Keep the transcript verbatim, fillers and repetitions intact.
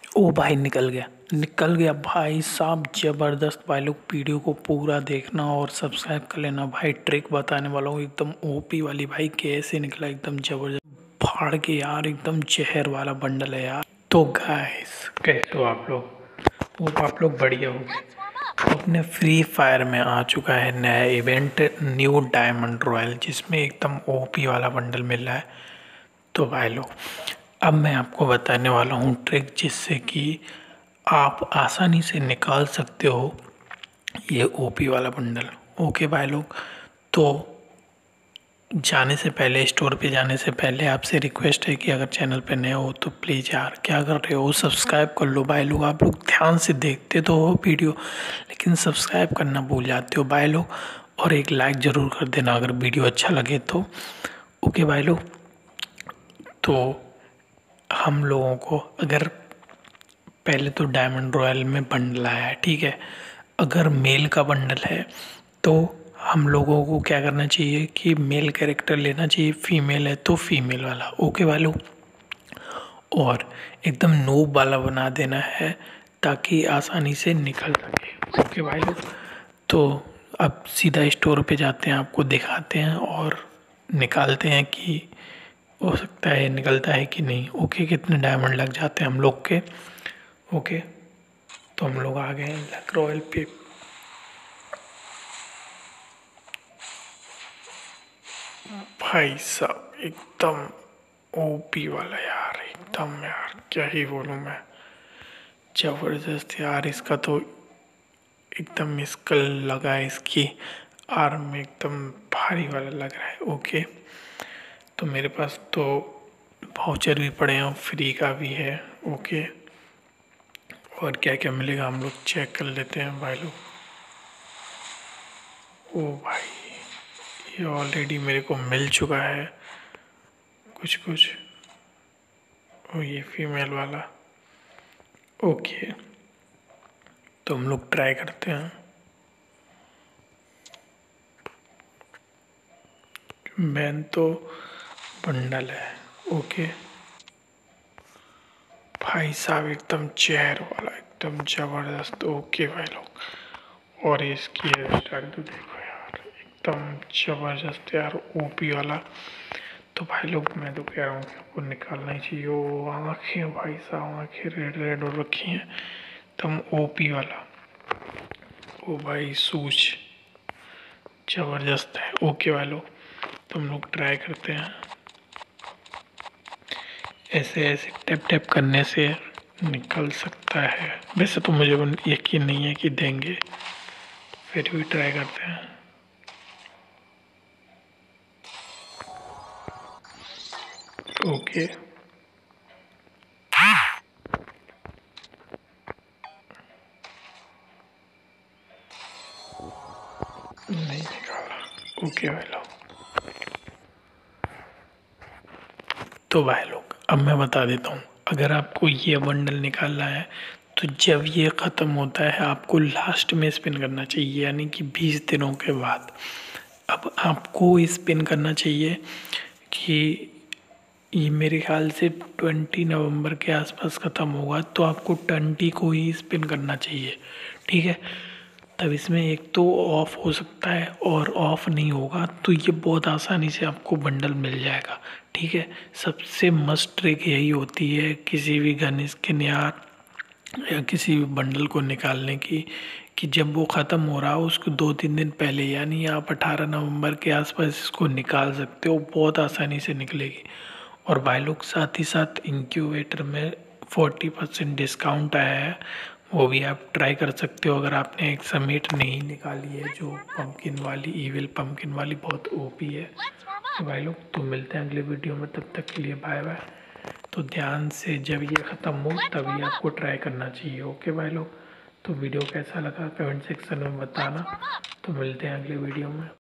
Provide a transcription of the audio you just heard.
ओ भाई निकल गया निकल गया भाई साहब, जबरदस्त। भाई लोग वीडियो को पूरा देखना और सब्सक्राइब कर लेना भाई। ट्रिक बताने वाला हूँ एकदम ओपी वाली भाई, कैसे निकला एकदम जबरदस्त फाड़ के यार, एकदम जहर वाला बंडल है यार। तो गाइस कैसे हो आप लोग? वो आप लोग बढ़िया हो? तो अपने फ्री फायर में आ चुका है नया इवेंट, न्यू डायमंड रॉयल, जिसमें एकदम ओपी वाला बंडल मिल रहा है। तो भाई लोग अब मैं आपको बताने वाला हूँ ट्रिक, जिससे कि आप आसानी से निकाल सकते हो ये ओपी वाला बंडल। ओके भाई लोग, तो जाने से पहले, स्टोर पे जाने से पहले आपसे रिक्वेस्ट है कि अगर चैनल पे नए हो तो प्लीज़ यार क्या कर रहे हो, सब्सक्राइब कर लो भाई लोग। आप लोग ध्यान से देखते तो हो वीडियो, लेकिन सब्सक्राइब करना भूल जाते हो भाई लोग। और एक लाइक ज़रूर कर देना अगर वीडियो अच्छा लगे तो। ओके भाई लोग, तो हम लोगों को अगर पहले तो डायमंड रॉयल में बंडल आया है, ठीक है। अगर मेल का बंडल है तो हम लोगों को क्या करना चाहिए कि मेल कैरेक्टर लेना चाहिए, फीमेल है तो फीमेल वाला। ओके वालों, और एकदम नूब वाला बना देना है ताकि आसानी से निकल सके। ओके भाई लोग, तो अब सीधा स्टोर पे जाते हैं, आपको दिखाते हैं और निकालते हैं कि हो सकता है निकलता है कि नहीं। ओके, कितने डायमंड लग जाते हैं हम लोग के। ओके, तो हम लोग आ गए हैं लक रॉयल पे। भाई साहब एकदम ओपी वाला यार, एकदम यार क्या ही बोलूँ मैं, जबरदस्त यार। इसका तो एकदम स्कल लगा है, इसकी आर्म में एकदम भारी वाला लग रहा है। ओके, तो मेरे पास तो वाउचर भी पड़े हैं, फ्री का भी है। ओके, और क्या क्या मिलेगा हम लोग चेक कर लेते हैं भाई लोग। ओ भाई, ये ऑलरेडी मेरे को मिल चुका है कुछ कुछ। ओ ये फीमेल वाला। ओके, तो हम लोग ट्राई करते हैं। मैन तो बंडल है। ओके भाई साहब, एकदम चेहर वाला, एकदम जबरदस्त। ओके भाई लोग, और इसकी हेयर स्टाइल तो देखो यार, एकदम जबरदस्त यार, ओपी वाला। तो भाई लोग मैं तो कह रहा हूँ कि आपको निकालना ही चाहिए। वो आँखें भाई साहब, आँखें रेड रेड हो रखी हैं, एकदम ओपी वाला। ओ भाई सूज जबरदस्त है। ओके भाई लोग, तो हम लोग ट्राई करते हैं। ऐसे ऐसे टैप टैप करने से निकल सकता है। वैसे तो मुझे यकीन नहीं है कि देंगे, फिर भी ट्राई करते हैं। ओके, नहीं निकाला। ओके भाई लोग, तो भाई लोग अब मैं बता देता हूँ, अगर आपको ये बंडल निकालना है तो जब ये ख़त्म होता है आपको लास्ट में स्पिन करना चाहिए, यानी कि बीस दिनों के बाद। अब आपको स्पिन करना चाहिए कि ये मेरे ख्याल से ट्वेंटी नवंबर के आसपास ख़त्म होगा, तो आपको ट्वेंटी को ही स्पिन करना चाहिए, ठीक है। तब इसमें एक तो ऑफ हो सकता है, और ऑफ नहीं होगा तो ये बहुत आसानी से आपको बंडल मिल जाएगा, ठीक है। सबसे मस्ट ट्रिक यही होती है किसी भी गन स्किन या या किसी भी बंडल को निकालने की, कि जब वो ख़त्म हो रहा हो उसको दो तीन दिन पहले, यानी आप अठारह नवंबर के आसपास इसको निकाल सकते हो, बहुत आसानी से निकलेगी। और भाई लोग साथ ही साथ इंक्यूबेटर में फोर्टी परसेंट डिस्काउंट आया है, वो भी आप ट्राई कर सकते हो अगर आपने एक समीट नहीं निकाली है, जो पम्पकिन वाली, ईविल पम्पकिन वाली बहुत ओपी है। तो भाई लोग तो मिलते हैं अगले वीडियो में, तब तक के लिए बाय बाय। तो ध्यान से जब ये ख़त्म हो तभी आपको ट्राई करना चाहिए। ओके भाई लोग, तो वीडियो कैसा लगा कमेंट सेक्शन में बताना। तो मिलते हैं अगले वीडियो में।